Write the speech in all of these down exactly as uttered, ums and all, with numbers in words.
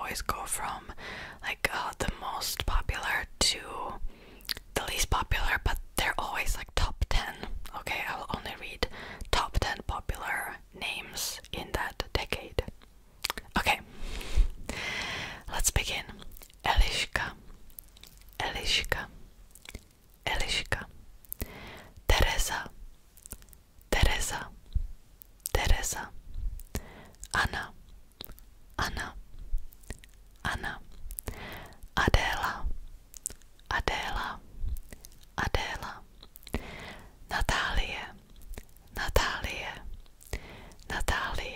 always go from like uh, the most popular to the least popular, but they're always like top ten. Okay, I'll only read top ten popular names in that decade. Okay, let's begin. Eliška, Eliška, Eliška. Teresa, Teresa, Teresa. Anna, Anna, Anna. Adela, Adela, Adela. Natalie, Natalie, Natalie.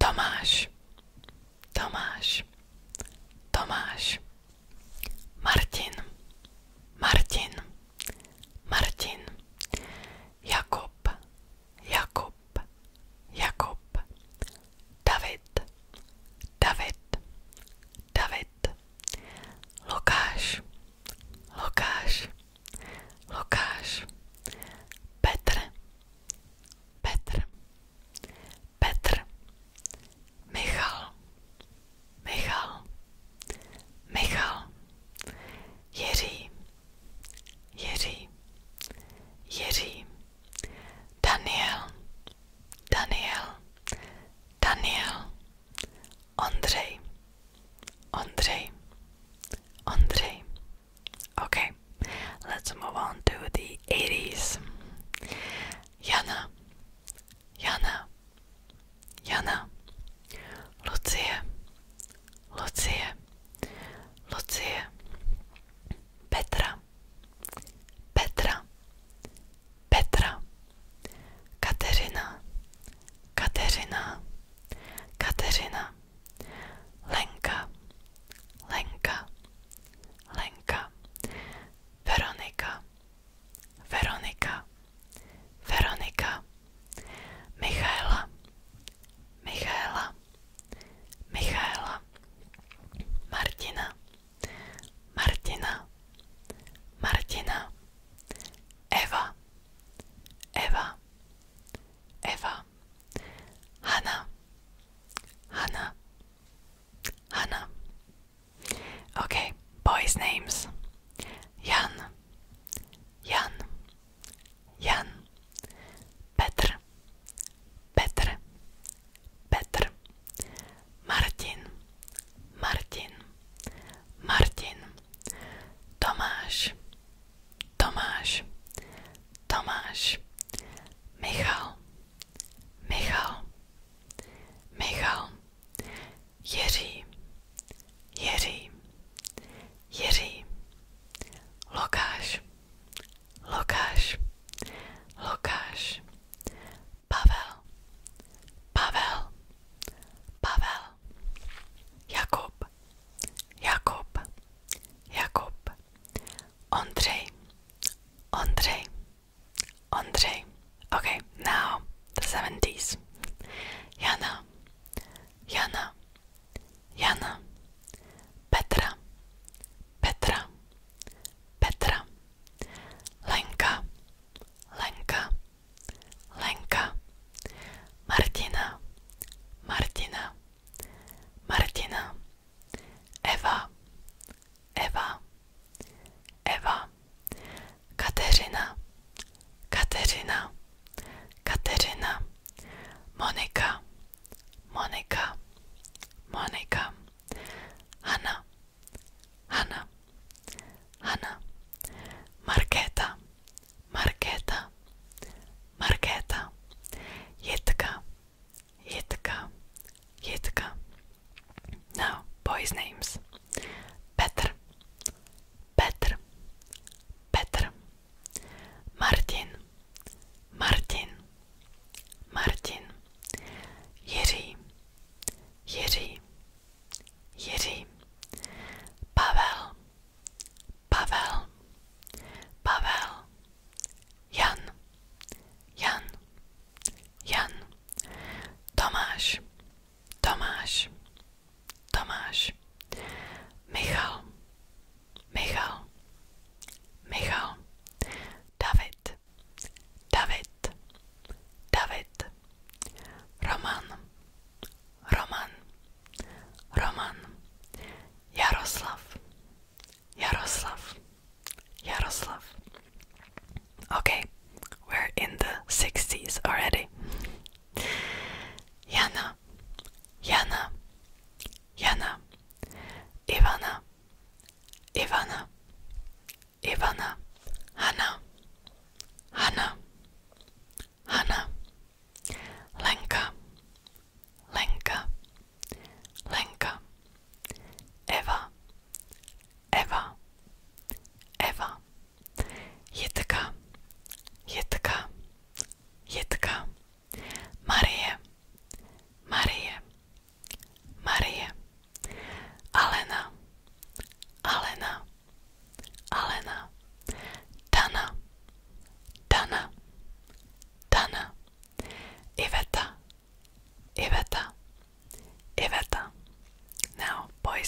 Tomáš, Tomáš, Tomáš, Martin, Martin, Martin, Jakub, Jakub, Jakub, David, David, David, Lukáš, Lukáš, Lukáš, Petr, Petr, Petr,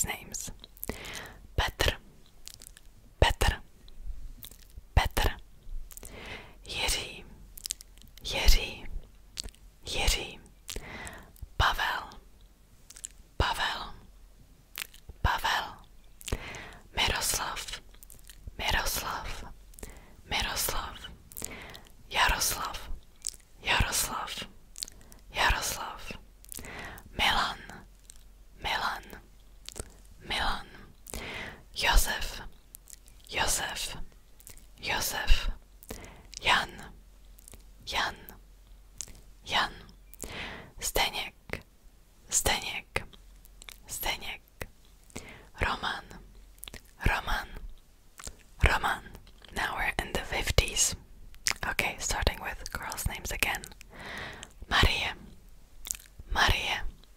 boys' names. Petr, Petr, Petr. Jiří, Jiří, Jiří. Pavel, Pavel, Pavel. Miroslav, Miroslav, Miroslav. Jaroslav, Jaroslav, Jaroslav. Milan, Milan, Milan. Josef, Josef, Josef. Jan, Jan, Jan. Zdeněk, Zdeněk, Zdeněk. Roman, Roman, Roman. Now we're in the fifties. Okay, starting with girls' names again. Marie, Marie,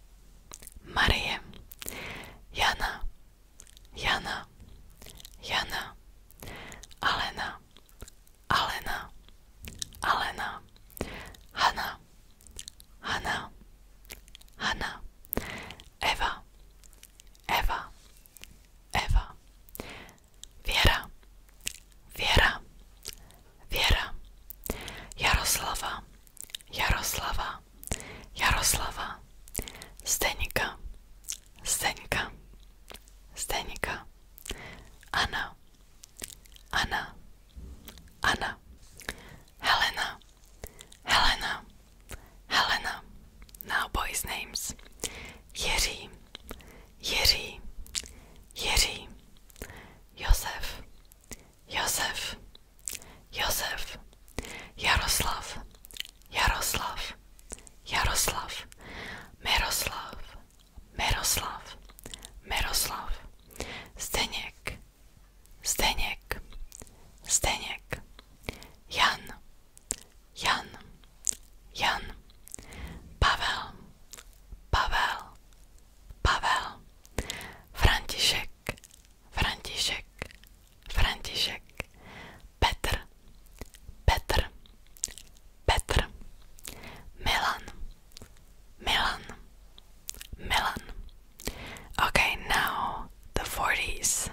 Marie. Jana, Jana, Jana. Alena, Alena, Alena. Hana, Hana, Hana. Eva, Eva, Eva. Věra, Věra, Věra. Jaroslava, Jaroslava, Jaroslava. Zdeňka, Zdeňka, Zdeňka. Anna, Anna, Anna. Helena, Helena, Helena. Now boys' names. Jiří, Jiří, Jiří. Josef, Josef, Josef. Jaroslav, Jaroslav, Jaroslav. Miroslav, Miroslav, Miroslav. Zdeněk, Zdeněk, Zdeněk. Jan, Jan, Jan. Pavel, Pavel, Pavel. František, František, František. Petr, Petr, Petr. Milan, Milan, Milan. Okay, now the forties.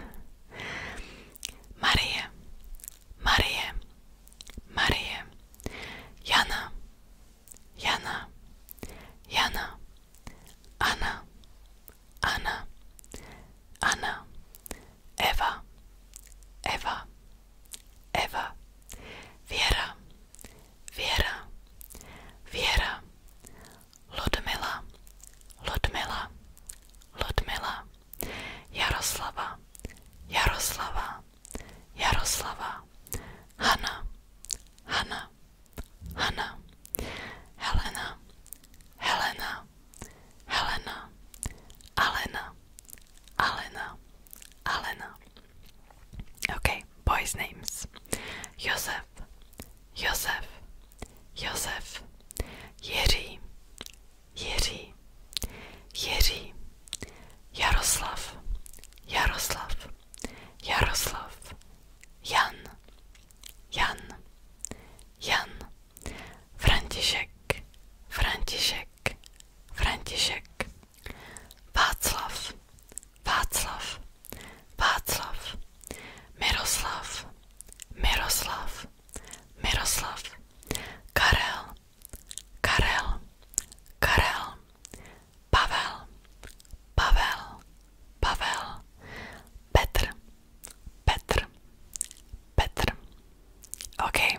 Marie, Marie, Marie. Jana, Jana, Jana. Anna, Anna, Anna. Eva, Eva, Eva. Věra, Věra, Věra. Ludmila, Ludmila, Ludmila. Jaroslava, Jaroslava, Jaroslava. Hana, Hana, Hana. Helena, Helena, Helena. Alena, Alena, Alena. Okay, boys' names. Josef, Josef, Josef. Jiří, Jiří, Jiří. Jaroslav, Jaroslav, Jaroslav. Jan, Jan, Jan. František, František, František. Václav, Václav, Václav. Miroslav, Miroslav, Miroslav. Karel, Karel, Karel. Pavel, Pavel, Pavel. Petr, Petr, Petr. Okay,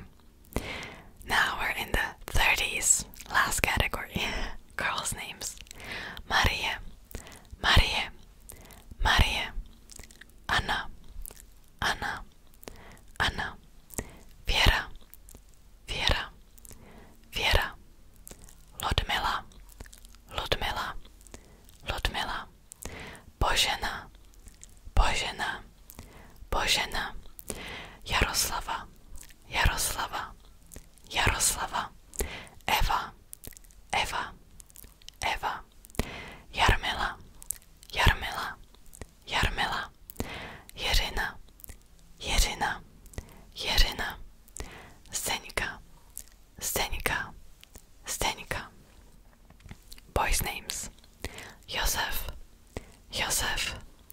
now we're in the thirties. Last category. Girls' names. Marie, Marie, Marie. Anna, Anna, Anna. Věra, Věra, Věra. Ludmila, Ludmila, Ludmila. Božena, Božena, Božena. Jaroslava, Jaroslava, Jaroslava. Eva, Eva, Eva. Jarmila, Jarmila, Jarmila. Jiřina, Jiřina, Jiřina. Zdeňka, Zdeňka, Zdeňka. Boys' names. Josef, Josef,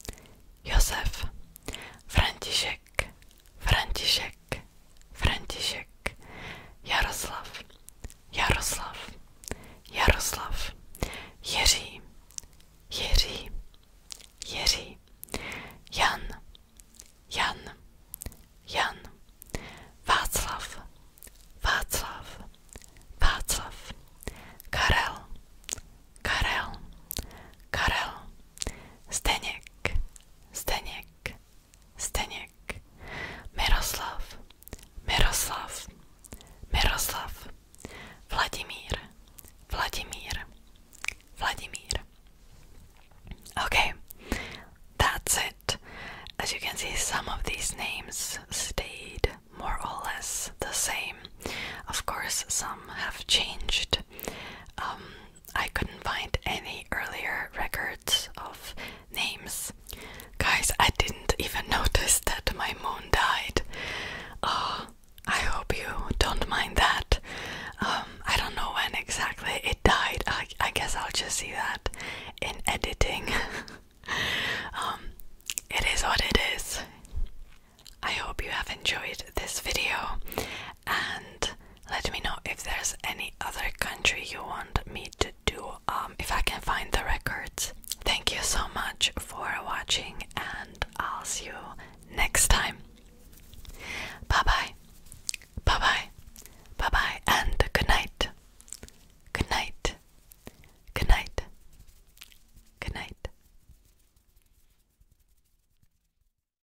see some of these names stayed more or less the same. Of course, some have changed. Um, I couldn't find any earlier records of names. Guys, I didn't even notice that my moon died. Oh, I hope you don't mind that. Um, I don't know when exactly it died. I, I guess I'll just see that in editing. um, it is what it is. I hope you have enjoyed this video, and let me know if there's any other country you want me to do. Um, if I can